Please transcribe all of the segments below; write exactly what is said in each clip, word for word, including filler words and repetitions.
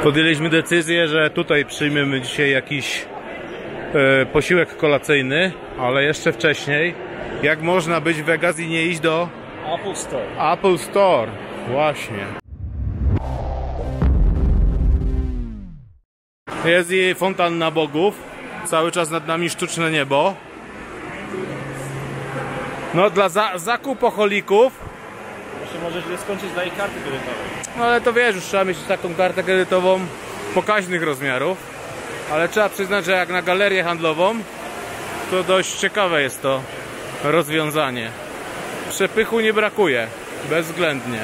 Podjęliśmy decyzję, że tutaj przyjmiemy dzisiaj jakiś e, posiłek kolacyjny, ale jeszcze wcześniej. Jak można być w Vegas i nie iść do Apple Store? Apple Store, właśnie. Jest i fontanna bogów. Cały czas nad nami sztuczne niebo. No dla za zakupoholików. Jeszcze może źle skończyć dla ich karty kredytowej. No ale to wiesz, już trzeba mieć taką kartę kredytową pokaźnych rozmiarów. Ale trzeba przyznać, że jak na galerię handlową, to dość ciekawe jest to rozwiązanie. Przepychu nie brakuje, bezwzględnie.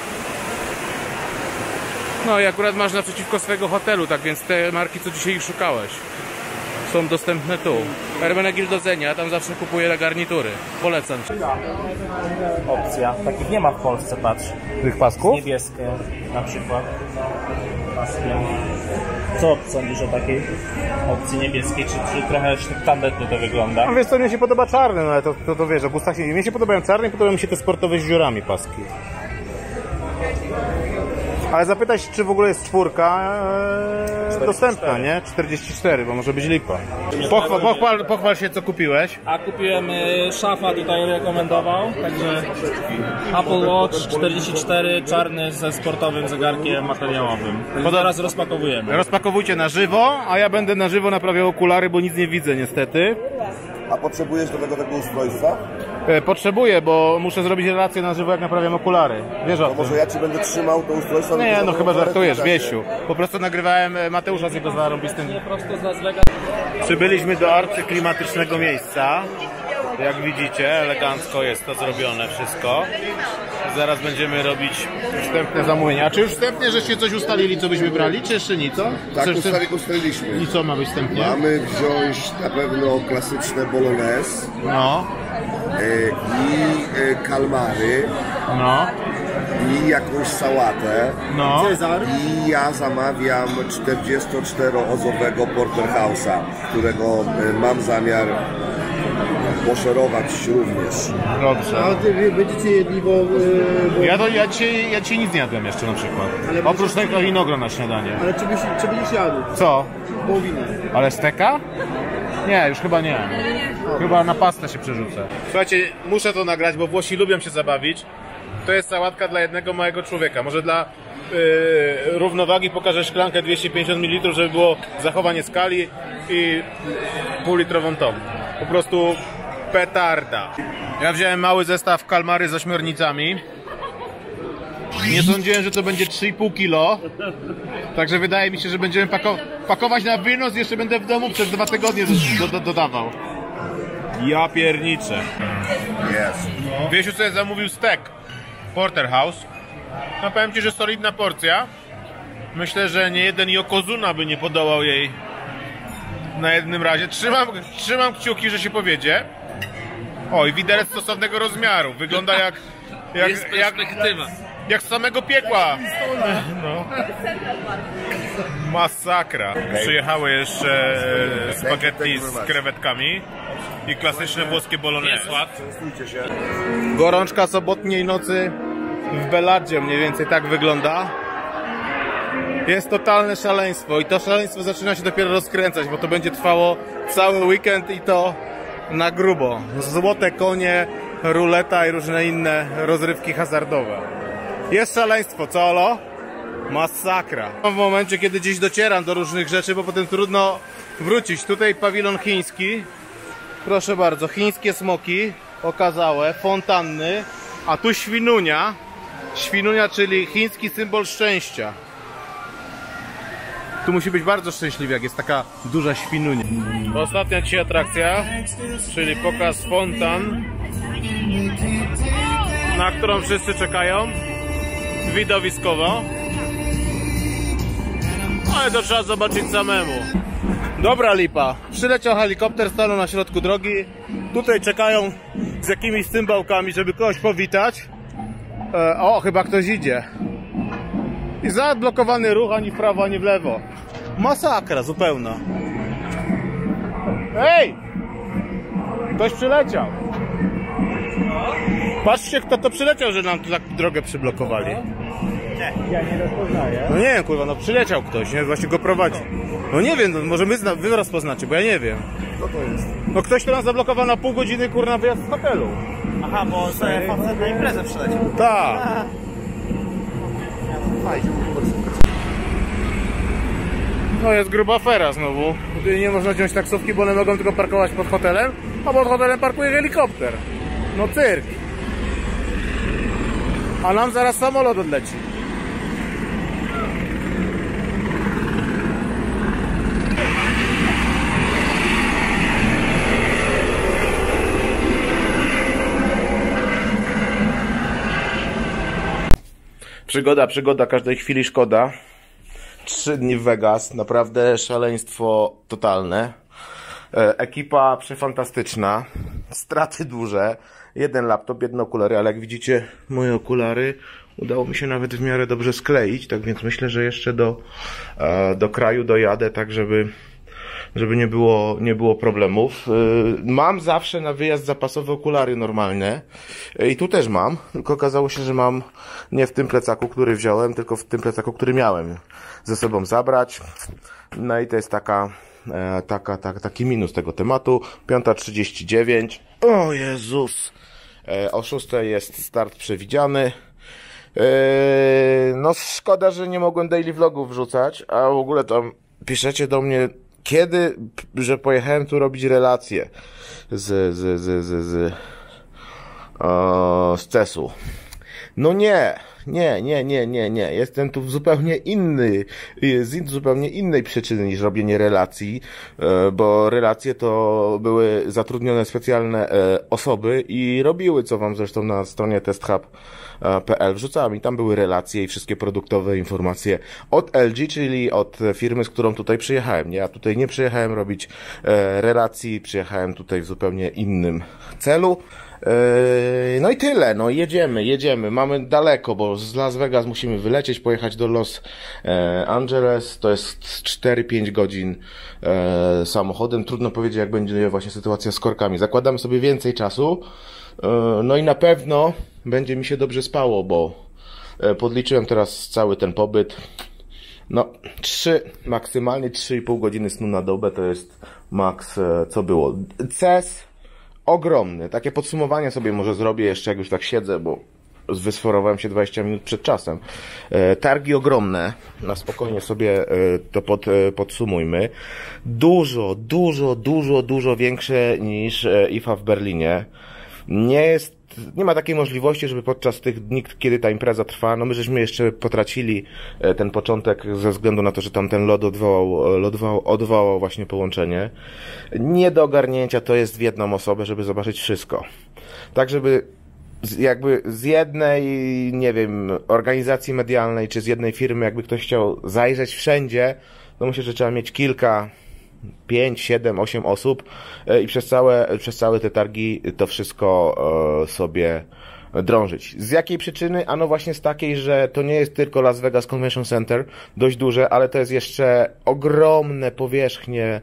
No i akurat masz naprzeciwko swojego hotelu, tak więc te marki, co dzisiaj ich szukałeś, są dostępne tu. Hermenegildo do Zenia, tam zawsze kupuję garnitury. Polecam ci. Opcja. Takich nie ma w Polsce, patrz. Tych pasków? Niebieskie na przykład. Paskiem. Co sądzisz o takiej opcji niebieskiej? Czy, czy trochę tandetnie to wygląda? No wiesz co, mnie się podoba czarny, no ale to, to, to wiesz, o gustach się... Mnie się podobają czarne i podobają mi się te sportowe z dziurami paski. Ale zapytaj się, czy w ogóle jest czwórka e, dostępna, nie? czterdzieści cztery, bo może być lipa. Pochwal, pochwal, pochwal się, co kupiłeś. A kupiłem y, szafa, tutaj rekomendował, także Apple Watch czterdzieści cztery, czarny ze sportowym zegarkiem materiałowym. To teraz rozpakowujemy. Rozpakowujcie na żywo, a ja będę na żywo naprawiał okulary, bo nic nie widzę niestety. A potrzebujesz do tego tego ustrojstwa? E, potrzebuję, bo muszę zrobić relację na żywo, jak naprawiam okulary. Wiesz o No tym? może ja ci będę trzymał to ustrojstwo? Nie, no chyba żartujesz, Wiesiu. Po prostu nagrywałem Mateusza z jego zarąbistym. Nie prosto z Las Vegas. Przybyliśmy do arcyklimatycznego miejsca. Jak widzicie, elegancko jest to zrobione wszystko. Zaraz będziemy robić wstępne zamówienia. Czy już wstępnie żeście coś ustalili, co byśmy brali, czy jeszcze nic? Tak, Coś ustali, ustaliliśmy. I co ma być wstępnie? Mamy wziąć na pewno klasyczne bolognese No, y, i y, kalmary no, i jakąś sałatę. no. I ja zamawiam czterdziestoczteroozowego porterhouse'a, którego y, mam zamiar poszerować również. Dobrze. A wy będziecie jedli, bo... bo... Ja, to, ja, dzisiaj, ja dzisiaj nic nie jadłem jeszcze na przykład. Ale Oprócz tego winogron na śniadanie. Ale czy byś, czy byś jadł? Co? Wołowinę. Ale steka? Nie, już chyba nie. Chyba na pastę się przerzucę. Słuchajcie, muszę to nagrać, bo Włosi lubią się zabawić. To jest sałatka dla jednego małego człowieka. Może dla yy, równowagi pokażę szklankę dwieście pięćdziesiąt mililitrów, żeby było zachowanie skali i półlitrową tą. Po prostu petarda. Ja wziąłem mały zestaw kalmary z ośmiornicami. Nie sądziłem, że to będzie trzy i pół kilo. Także wydaje mi się, że będziemy pako pakować na wynos i jeszcze będę w domu przez dwa tygodnie do do dodawał. Ja pierniczę. Jest. Wiesiu sobie zamówił stek Porterhouse. No powiem ci, że solidna porcja. Myślę, że nie jeden Yokozuna by nie podołał jej na jednym razie. Trzymam, trzymam kciuki, że się powiedzie. Oj, widelec stosownego rozmiaru. Wygląda jak... jak Jest perspektywa. Jak, jak z samego piekła. No. Masakra. Przyjechały jeszcze spaghetti z krewetkami i klasyczne włoskie bolognese. Gorączka sobotniej nocy w Belladzie mniej więcej tak wygląda. Jest totalne szaleństwo i to szaleństwo zaczyna się dopiero rozkręcać, bo to będzie trwało cały weekend i to na grubo. Złote konie, ruleta i różne inne rozrywki hazardowe. Jest szaleństwo, co Olo? Masakra. W momencie, kiedy gdzieś docieram do różnych rzeczy, bo potem trudno wrócić. Tutaj pawilon chiński. Proszę bardzo, chińskie smoki okazałe, fontanny, a tu świnunia. Świnunia, czyli chiński symbol szczęścia. Tu musi być bardzo szczęśliwy, jak jest taka duża świnunia. Ostatnia dzisiaj atrakcja, czyli pokaz fontan, na którą wszyscy czekają. Widowiskowo. Ale to trzeba zobaczyć samemu. Dobra lipa. Przyleciał helikopter, stanął na środku drogi. Tutaj czekają z jakimiś cymbałkami, żeby kogoś powitać. E, o, chyba ktoś idzie. I zablokowany ruch ani w prawo, ani w lewo. Masakra zupełna. Ej! Ktoś przyleciał. Patrzcie, kto to przyleciał, że nam tu tak drogę przyblokowali. Ja nie rozpoznaję. No nie wiem, kurwa, no przyleciał ktoś, nie? Właśnie go prowadzi. No nie wiem, no może my zna, wy rozpoznacie, bo ja nie wiem. Co to jest? No ktoś, kto nas zablokował na pół godziny, kurwa, wyjazd z hotelu. Aha, bo sobie facet na imprezę przyleciał. Tak. Fajnie. No jest gruba afera znowu. Tutaj nie można wziąć taksówki, bo one mogą tylko parkować pod hotelem, a pod hotelem parkuje helikopter. No cyrk. A nam zaraz samolot odleci. Przygoda, przygoda, każdej chwili szkoda. Trzy dni w Vegas, naprawdę szaleństwo totalne. E, ekipa przefantastyczna, straty duże. Jeden laptop, jedne okulary, ale jak widzicie, moje okulary udało mi się nawet w miarę dobrze skleić, tak więc myślę, że jeszcze do, e, do kraju dojadę, tak żeby, żeby nie było, nie było problemów. E, mam zawsze na wyjazd zapasowe okulary normalne e, i tu też mam, tylko okazało się, że mam nie w tym plecaku, który wziąłem, tylko w tym plecaku, który miałem ze sobą zabrać. No i to jest taka, e, taka, tak, taki minus tego tematu. piąta trzydzieści dziewięć. O Jezus! E, o szóstej jest start przewidziany. E, no szkoda, że nie mogłem daily vlogów wrzucać, a w ogóle tam piszecie do mnie, kiedy, że pojechałem tu robić relacje z, z, z, z, z, o, z C E S u. No nie, nie, nie, nie, nie, nie. Jestem tu zupełnie inny, z zupełnie innej przyczyny niż robienie relacji, bo relacje to były zatrudnione specjalne osoby i robiły, co wam zresztą na stronie testhub kropka p l wrzucałem i tam były relacje i wszystkie produktowe informacje od L G, czyli od firmy, z którą tutaj przyjechałem. Ja tutaj nie przyjechałem robić relacji, przyjechałem tutaj w zupełnie innym celu. No i tyle, no jedziemy, jedziemy, mamy daleko, bo z Las Vegas musimy wylecieć, pojechać do Los Angeles, to jest cztery pięć godzin samochodem, trudno powiedzieć jak będzie właśnie sytuacja z korkami, zakładamy sobie więcej czasu, no i na pewno będzie mi się dobrze spało, bo podliczyłem teraz cały ten pobyt, no trzy, maksymalnie trzy i pół godziny snu na dobę to jest maks co było. C E S ogromny. Takie podsumowanie sobie może zrobię jeszcze, jak już tak siedzę, bo wysforowałem się dwadzieścia minut przed czasem. E, targi ogromne. Na spokojnie sobie e, to pod, e, podsumujmy. Dużo, dużo, dużo, dużo większe niż e, I F A w Berlinie. Nie jest, nie ma takiej możliwości, żeby podczas tych dni, kiedy ta impreza trwa, no my żeśmy jeszcze potracili e, ten początek ze względu na to, że tam ten lot odwołał, lot odwołał, odwołał właśnie połączenie. Nie do ogarnięcia to jest w jedną osobę, żeby zobaczyć wszystko. Tak, żeby z, jakby z jednej, nie wiem, organizacji medialnej, czy z jednej firmy, jakby ktoś chciał zajrzeć wszędzie, no myślę, że trzeba mieć kilka, pięć, siedem, osiem osób i przez całe, przez całe te targi to wszystko sobie drążyć. Z jakiej przyczyny? Ano właśnie z takiej, że to nie jest tylko Las Vegas Convention Center, dość duże, ale to jest jeszcze ogromne powierzchnie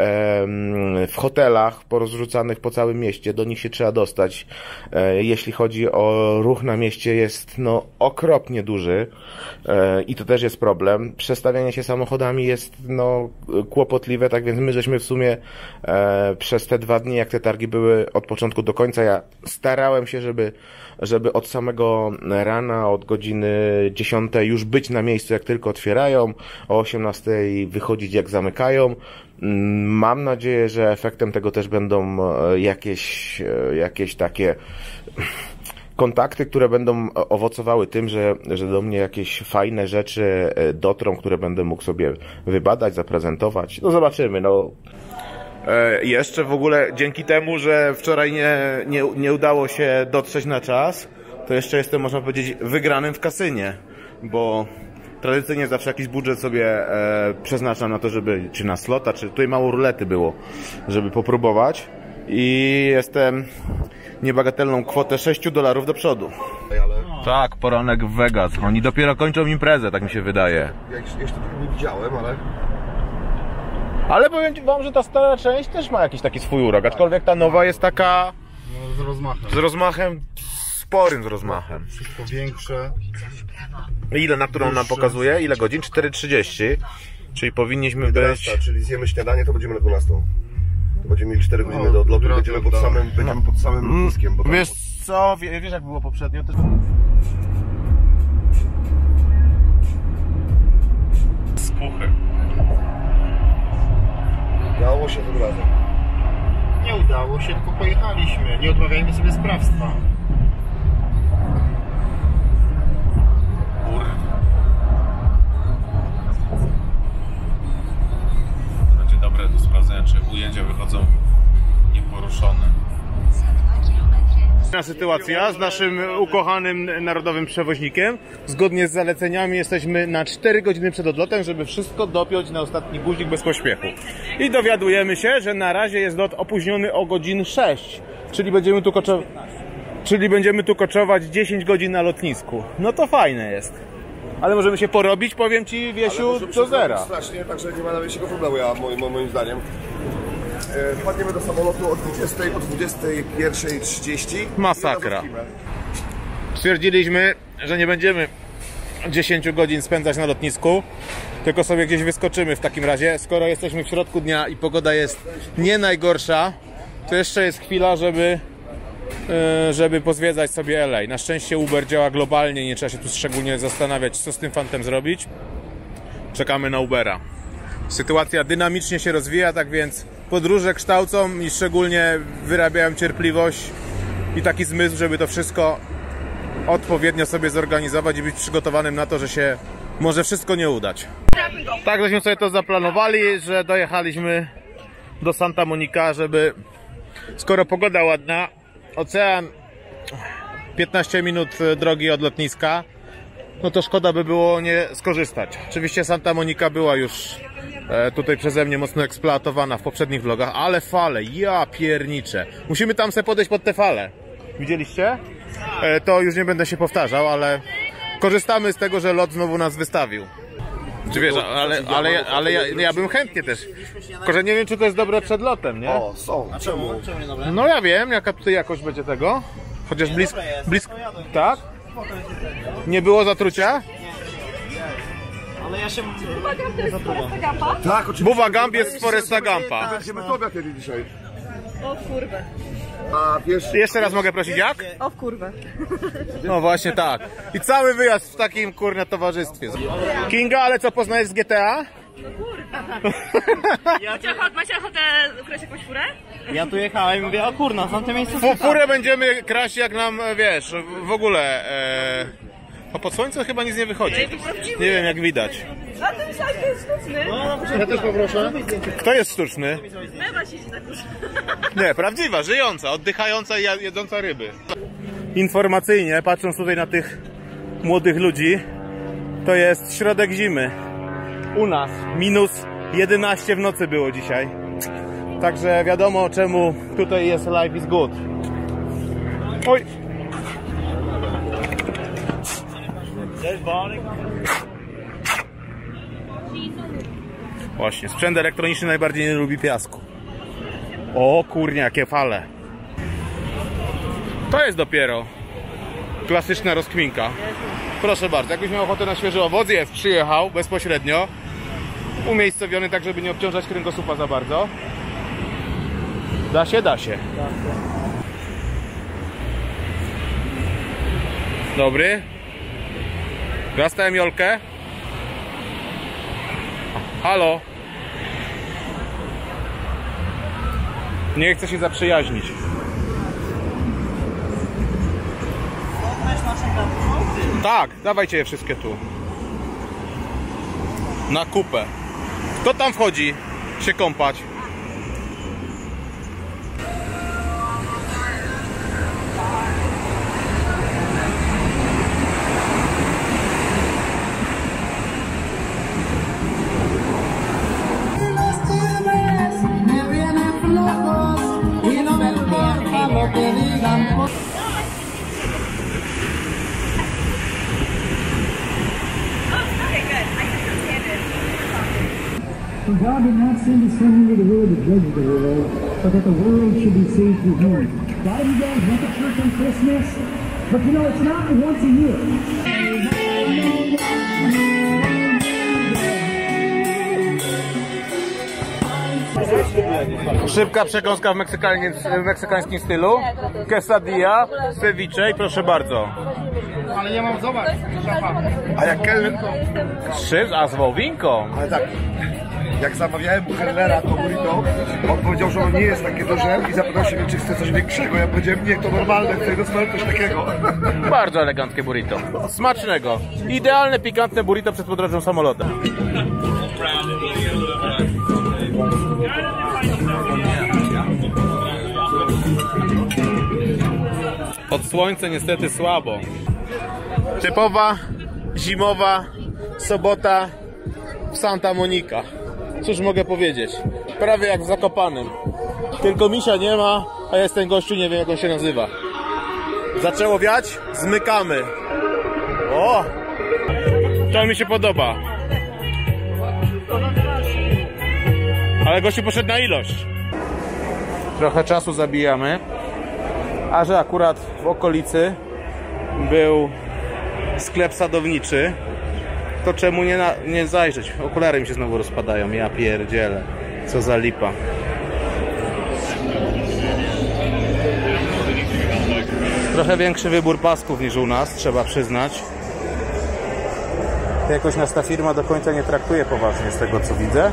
w hotelach porozrzucanych po całym mieście. Do nich się trzeba dostać. Jeśli chodzi o ruch na mieście, jest no okropnie duży i to też jest problem. Przestawianie się samochodami jest no kłopotliwe, tak więc my żeśmy w sumie przez te dwa dni, jak te targi były od początku do końca, ja starałem się, żeby żeby od samego rana, od godziny dziesiątej już być na miejscu, jak tylko otwierają, o osiemnastej wychodzić, jak zamykają. Mam nadzieję, że efektem tego też będą jakieś, jakieś takie kontakty, które będą owocowały tym, że, że do mnie jakieś fajne rzeczy dotrą, które będę mógł sobie wybadać, zaprezentować. No zobaczymy, no. E, jeszcze w ogóle dzięki temu, że wczoraj nie, nie, nie udało się dotrzeć na czas, to jeszcze jestem, można powiedzieć, wygranym w kasynie, bo tradycyjnie zawsze jakiś budżet sobie e, przeznaczam na to, żeby, czy na slota, czy tutaj mało rulety było, żeby popróbować i jestem niebagatelną kwotę sześć dolarów do przodu. Tak, poranek w Vegas. Oni dopiero kończą imprezę, tak mi się wydaje. Ja jeszcze tego nie widziałem, ale... Ale powiem wam, że ta stara część też ma jakiś taki swój urok, aczkolwiek ta nowa jest taka... No, z rozmachem. Z rozmachem sporym z rozmachem. Wszystko większe. Ile, na którą nam pokazuje? Ile godzin? cztery trzydzieści. Czyli powinniśmy być... Czyli zjemy śniadanie, to będziemy na dwunastą. To będziemy mieli cztery godziny do odlotu i będziemy pod samym, będziemy pod samym lotniskiem. Bo tam... Wiesz co? Wiesz jak było poprzednio? To... Spuchy. Udało się tym razem. Nie udało się, tylko pojechaliśmy. Nie odmawiajmy sobie sprawstwa. Będzie dobre do sprawdzenia, czy ujęcia wychodzą nieporuszone. Sytuacja z naszym ukochanym narodowym przewoźnikiem. Zgodnie z zaleceniami jesteśmy na cztery godziny przed odlotem, żeby wszystko dopiąć na ostatni guzik bez pośpiechu. I dowiadujemy się, że na razie jest lot opóźniony o godzinę sześć, czyli będziemy tu koczować, czyli będziemy tu koczować dziesięć godzin na lotnisku. No to fajne jest. Ale możemy się porobić, powiem ci, Wiesiu, do zera. Strasznie, także nie ma najmniejszego problemu, ja, moim, moim zdaniem. E, wpadniemy do samolotu o dwudziestej, o dwudziestej pierwszej trzydzieści. Masakra. Stwierdziliśmy, że nie będziemy dziesięć godzin spędzać na lotnisku, tylko sobie gdzieś wyskoczymy w takim razie. Skoro jesteśmy w środku dnia i pogoda jest nie najgorsza, to jeszcze jest chwila, żeby żeby pozwiedzać sobie L A. Na szczęście Uber działa globalnie, nie trzeba się tu szczególnie zastanawiać, co z tym fantem zrobić. Czekamy na Ubera. Sytuacja dynamicznie się rozwija, tak więc podróże kształcą i szczególnie wyrabiają cierpliwość i taki zmysł, żeby to wszystko odpowiednio sobie zorganizować i być przygotowanym na to, że się może wszystko nie udać. Tak, żeśmy sobie to zaplanowali, że dojechaliśmy do Santa Monica, żeby, skoro pogoda ładna, ocean piętnaście minut drogi od lotniska, no to szkoda by było nie skorzystać. Oczywiście Santa Monica była już tutaj przeze mnie mocno eksploatowana w poprzednich vlogach, ale fale, ja pierniczę. Musimy tam sobie podejść pod te fale. Widzieliście? To już nie będę się powtarzał, ale korzystamy z tego, że lot znowu nas wystawił. Czy wiesz, ale, ale, ale ja, ja bym chętnie też. Tylko że nie wiem, czy to jest dobre przed lotem, nie? O, są. A czemu? Czemu nie dobre? No ja wiem, jaka tutaj jakość będzie tego. Chociaż blisko. Blisko. Tak? Nie było zatrucia? Ale ja się... Tak, oczywiście. Buwa Gump jest z Foresta Gumpa. Będziemy to obiad jedli dzisiaj. O w kurwę. A wiesz... Jeszcze raz mogę prosić, jak? O w kurwę. No właśnie tak. I cały wyjazd w takim kurna towarzystwie. Kinga, ale co poznajesz z G T A? Macie ochotę, macie ochotę ukraść jakąś furę? Ja tu jechałem i mówię, o kurna, znam te miejsce. Fu- Furę będziemy kraść jak nam, wiesz, w ogóle... E... A pod słońcem chyba nic nie wychodzi. Nie wiem jak widać. A ten sajt jest sztuczny. Ja też poproszę. Kto jest sztuczny? Mewa siedzi na górze. Nie, prawdziwa, żyjąca, oddychająca i jedząca ryby. Informacyjnie, patrząc tutaj na tych młodych ludzi, to jest środek zimy. U nas minus jedenaście w nocy było dzisiaj. Także wiadomo czemu tutaj jest life is good. Oj. Właśnie, sprzęt elektroniczny najbardziej nie lubi piasku. O kurnie, jakie fale. To jest dopiero klasyczna rozkminka. Proszę bardzo, jakbyś miał ochotę na świeży owoc, jest, przyjechał bezpośrednio. Umiejscowiony tak, żeby nie obciążać kręgosłupa za bardzo. Da się, da się. Dobry. Dostałem Jolkę. Halo. Nie chcę się zaprzyjaźnić. Tak, dawajcie je wszystkie tu. Na kupę. Kto tam wchodzi się kąpać? For God did not send his son into the world to judge the world, but that the world should be saved through him. Why do you guys want the church on Christmas? But you know, it's not once a year. Szybka przekąska w, w meksykańskim stylu. Quesadilla, ceviche i proszę bardzo. Ale nie mam, zobacz, szafa. A jak kelner... Trzy, a z wołowinką. Ale tak, jak zamawiałem u kelnera to burrito, on powiedział, że ono nie jest takie duże i zapytał się mnie, czy chce coś większego. Ja powiedziałem, nie, to normalne, chcę dostać coś takiego. Bardzo eleganckie burrito. Smacznego. Idealne, pikantne burrito przed podróżą samolotem. Od słońca niestety słabo. Typowa zimowa sobota w Santa Monica. Cóż mogę powiedzieć? Prawie jak w Zakopanem. Tylko misia nie ma, a jest ten gościu, nie wiem jak on się nazywa. Zaczęło wiać? Zmykamy. O! To mi się podoba. Ale gościu poszedł na ilość. Trochę czasu zabijamy. A że akurat w okolicy był sklep sadowniczy, to czemu nie, na, nie zajrzeć? Okulary mi się znowu rozpadają, ja pierdzielę. Co za lipa. Trochę większy wybór pasków niż u nas, trzeba przyznać. Jakoś nas ta firma do końca nie traktuje poważnie z tego co widzę.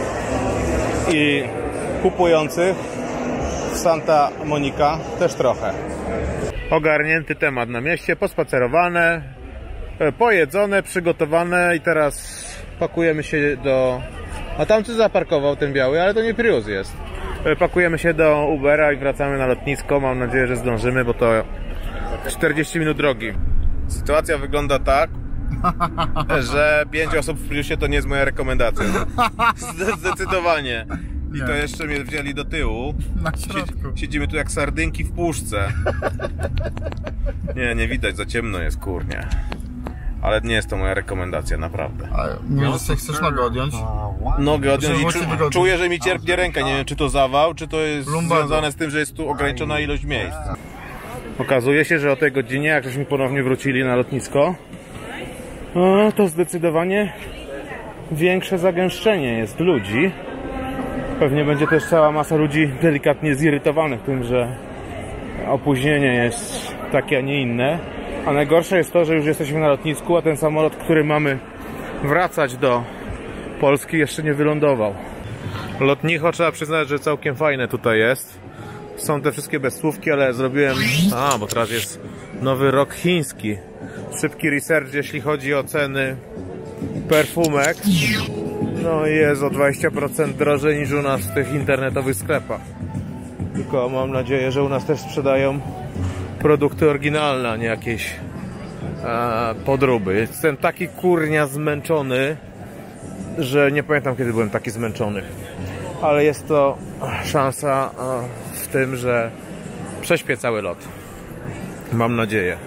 I kupujących w Santa Monica też trochę. Ogarnięty temat na mieście, pospacerowane, pojedzone, przygotowane i teraz pakujemy się do... A tam co zaparkował ten biały, ale to nie Prius jest. Pakujemy się do Ubera i wracamy na lotnisko. Mam nadzieję, że zdążymy, bo to czterdzieści minut drogi. Sytuacja wygląda tak, że pięć osób w Priusie to nie jest moja rekomendacja. Zdecydowanie. I to jeszcze mnie wzięli do tyłu. Na środku. Siedzimy tu jak sardynki w puszce. Nie, nie widać, za ciemno jest, kurnie. Ale nie jest to moja rekomendacja, naprawdę. Może sobie chcesz nogę odjąć? Nogę odjąć i Muszę czu, wygodnie. czuję, że mi cierpnie ręka. Nie wiem, czy to zawał, czy to jest Lumbago. związane z tym, że jest tu ograniczona ilość miejsc. Okazuje się, że o tej godzinie, jak żeśmy ponownie wrócili na lotnisko, no, to zdecydowanie większe zagęszczenie jest ludzi. Pewnie będzie też cała masa ludzi delikatnie zirytowanych tym, że opóźnienie jest takie, a nie inne. A najgorsze jest to, że już jesteśmy na lotnisku, a ten samolot, który mamy wracać do Polski, jeszcze nie wylądował. Lotnicho, trzeba przyznać, że całkiem fajne tutaj jest. Są te wszystkie bezsłówki, ale zrobiłem... A, bo teraz jest nowy rok chiński. Szybki research, jeśli chodzi o ceny perfumek. No i jest o dwadzieścia procent drożej niż u nas w tych internetowych sklepach. Tylko mam nadzieję, że u nas też sprzedają produkty oryginalne, a nie jakieś e, podróby. Jestem taki kurnia zmęczony, że nie pamiętam kiedy byłem taki zmęczony. Ale jest to szansa e, w tym, że prześpię cały lot. Mam nadzieję.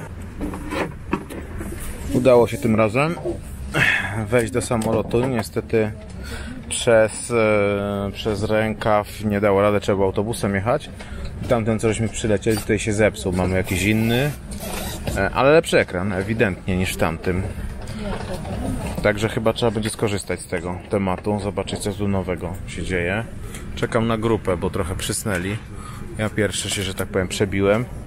Udało się tym razem wejść do samolotu. Niestety przez, e, przez rękaw nie dało rady, trzeba autobusem jechać. Tamten, co żeśmy przylecieli, tutaj się zepsuł. Mamy jakiś inny, e, ale lepszy ekran ewidentnie niż w tamtym. Także chyba trzeba będzie skorzystać z tego tematu, zobaczyć co tu nowego się dzieje. Czekam na grupę, bo trochę przysnęli. Ja pierwszy się, że tak powiem, przebiłem.